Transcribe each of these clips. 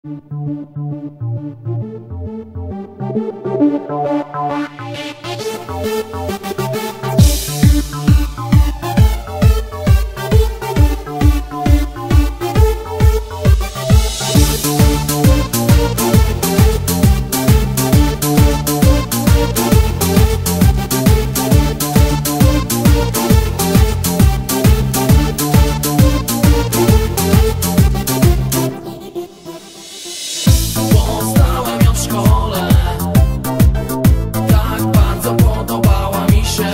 Poznałem ją w szkole, tak bardzo podobała mi się.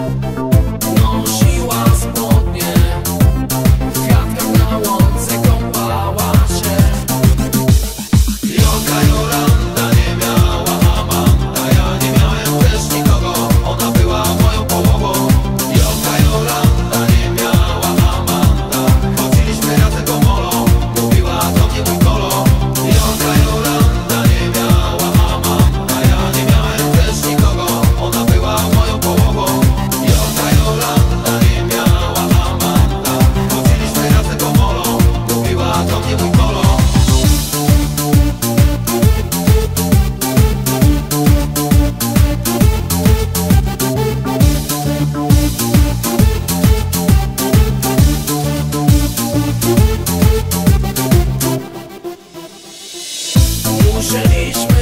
Nosiła spodnie, w kwiatkach na łące kąpała się. Jolka Jolanta nie miała amanta, ja nie miałem też nikogo, ona była moją połową. Jolka Jolanta nie miała amanta, chodziliśmy razem do molo, mówiła do mnie mój kolo. Jolka Jolanta nie miała amanta, ja nie miałem też nikogo, ona była moją połową. Jolka Jolanta nie miała amanta, chodziliśmy razem do molo, mówiła do mnie mój kolo. Musieliśmy